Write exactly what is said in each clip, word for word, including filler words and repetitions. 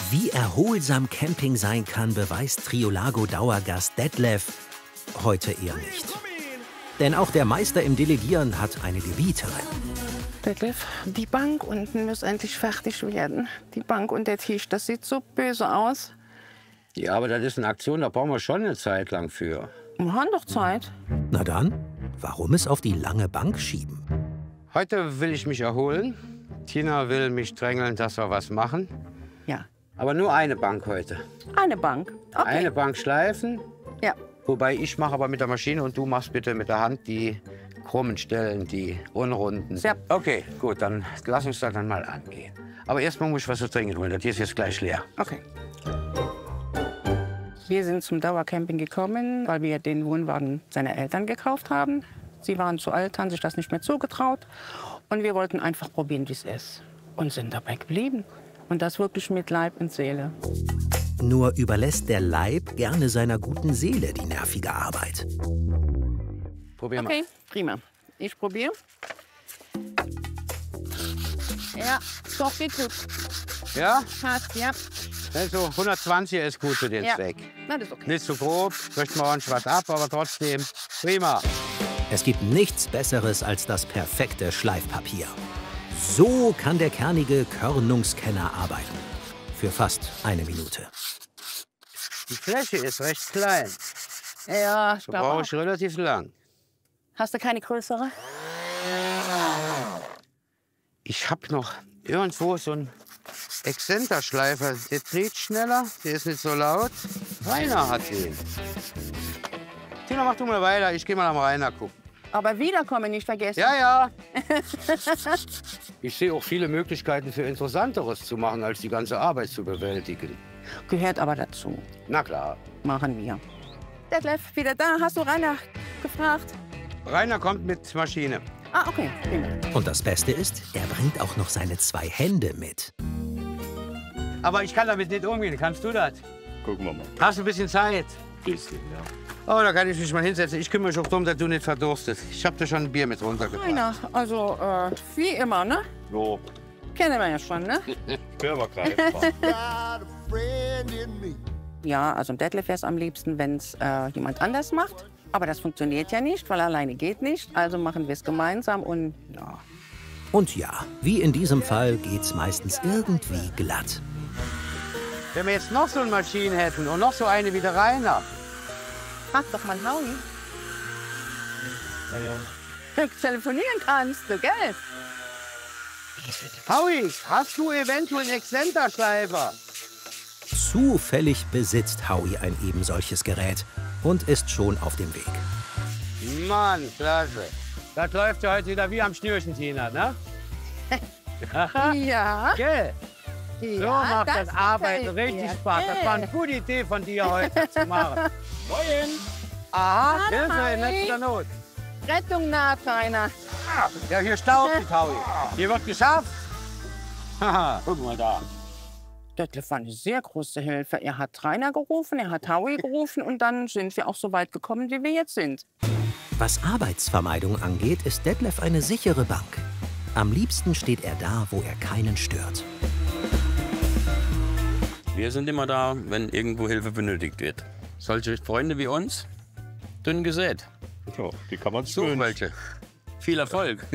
Wie erholsam Camping sein kann, beweist Triolago-Dauergast Detlef heute eher nicht. Denn auch der Meister im Delegieren hat eine Gebieterin. Detlef, die Bank unten muss endlich fertig werden. Die Bank und der Tisch, das sieht so böse aus. Ja, aber das ist eine Aktion, da brauchen wir schon eine Zeit lang für. Wir haben doch Zeit. Na dann, warum es auf die lange Bank schieben? Heute will ich mich erholen. Tina will mich drängeln, dass wir was machen. Ja. Aber nur eine Bank heute. Eine Bank. Okay. Eine Bank schleifen. Ja. Wobei ich mache aber mit der Maschine und du machst bitte mit der Hand die krummen Stellen, die unrunden. Ja. Okay, gut, dann lass uns da dann mal angehen. Aber erstmal muss ich was zu trinken holen. Das hier ist jetzt gleich leer. Okay. Wir sind zum Dauercamping gekommen, weil wir den Wohnwagen seiner Eltern gekauft haben. Sie waren zu alt, haben sich das nicht mehr zugetraut. Und wir wollten einfach probieren, wie es ist. Und sind dabei geblieben. Und das wirklich mit Leib und Seele. Nur überlässt der Leib gerne seiner guten Seele die nervige Arbeit. Probier mal. Okay, prima. Ich probiere. Ja, doch, geht gut. Ja? Passt, ja. Also hundertzwanzig ist gut für den Ja. Zweck. Na, das ist okay. Nicht zu grob, möchten wir ordentlich was ab, aber trotzdem prima. Es gibt nichts Besseres als das perfekte Schleifpapier. So kann der kernige Körnungskenner arbeiten. Für fast eine Minute. Die Fläche ist recht klein. Ja, ich So glaube brauche auch. ich relativ lang. Hast du keine größere? Ich habe noch irgendwo so einen Exzenterschleifer. Der dreht schneller, der ist nicht so laut. Rainer hat den. Tina, mach du mal weiter. Ich gehe mal am Rainer gucken. Aber wiederkommen nicht vergessen. Ja, ja. Ich sehe auch viele Möglichkeiten für Interessanteres zu machen, als die ganze Arbeit zu bewältigen. Gehört aber dazu. Na klar. Machen wir. Detlef, wieder da. Hast du Rainer gefragt? Rainer kommt mit Maschine. Ah, okay. Prima. Und das Beste ist, er bringt auch noch seine zwei Hände mit. Aber ich kann damit nicht umgehen. Kannst du das? Gucken wir mal. Hast du ein bisschen Zeit? Bisschen, ja. Oh, da kann ich mich mal hinsetzen. Ich kümmere mich auch darum, dass du nicht verdurstet. Ich habe dir schon ein Bier mit runtergebracht. Rainer, also äh, wie immer, ne? So, Kennen wir ja schon, ne? wäre aber greifbar. Ja, also Detlef wäre es am liebsten, wenn es äh, jemand anders macht. Aber das funktioniert ja nicht, weil alleine geht nicht. Also machen wir es gemeinsam und ja. Und ja, wie in diesem Fall geht's meistens irgendwie glatt. Wenn wir jetzt noch so eine Maschine hätten und noch so eine wie der Rainer. Frag doch mal Howie. Du telefonieren kannst du, gell? Howie, hast du eventuell einen Exzenterschleifer? Zufällig besitzt Howie ein eben solches Gerät und ist schon auf dem Weg. Mann, klasse. Das läuft ja heute wieder wie am Schnürchen, Tina, ne? Ja. Gell? So ja, macht das, Arbeiten gefällt richtig mir. Spaß. Das war eine gute Idee von dir heute zu machen. Moin! Ah, Hilfe in letzter Not. Rettung naht, Rainer. Ja, hier staubt die Howie. Hier wird geschafft. Haha, guck mal da. Detlef war eine sehr große Hilfe. Er hat Rainer gerufen, er hat Howie gerufen und dann sind wir auch so weit gekommen, wie wir jetzt sind. Was Arbeitsvermeidung angeht, ist Detlef eine sichere Bank. Am liebsten steht er da, wo er keinen stört. Wir sind immer da, wenn irgendwo Hilfe benötigt wird. Solche Freunde wie uns, dünn gesät. Ja, die kann man Suchen welche. Viel Erfolg.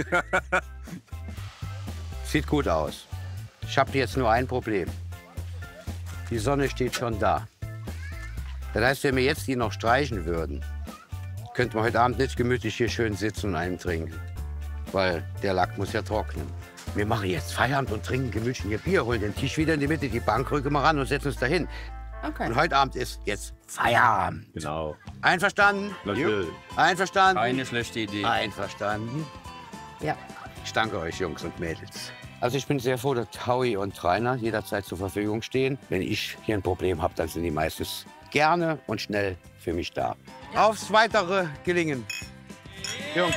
Sieht gut aus. Ich habe jetzt nur ein Problem. Die Sonne steht schon da. Das heißt, wenn wir jetzt die noch streichen würden, könnten wir heute Abend nicht gemütlich hier schön sitzen und einen trinken. Weil der Lack muss ja trocknen. Wir machen jetzt Feierabend und trinken gemütlich hier Bier, holen den Tisch wieder in die Mitte, die Bank rücken wir ran und setzen uns dahin. Okay. Und heute Abend ist jetzt Feierabend. Genau. Einverstanden? Natürlich. Einverstanden? Keine schlechte Idee. Einverstanden. Ja. Ich danke euch, Jungs und Mädels. Also ich bin sehr froh, dass Howie und Rainer jederzeit zur Verfügung stehen. Wenn ich hier ein Problem habe, dann sind die meistens gerne und schnell für mich da. Ja. Aufs weitere Gelingen. Jungs.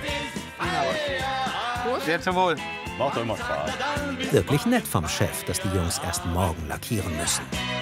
Sehr zum Wohl. Macht doch immer Spaß. Wirklich nett vom Chef, dass die Jungs erst morgen lackieren müssen.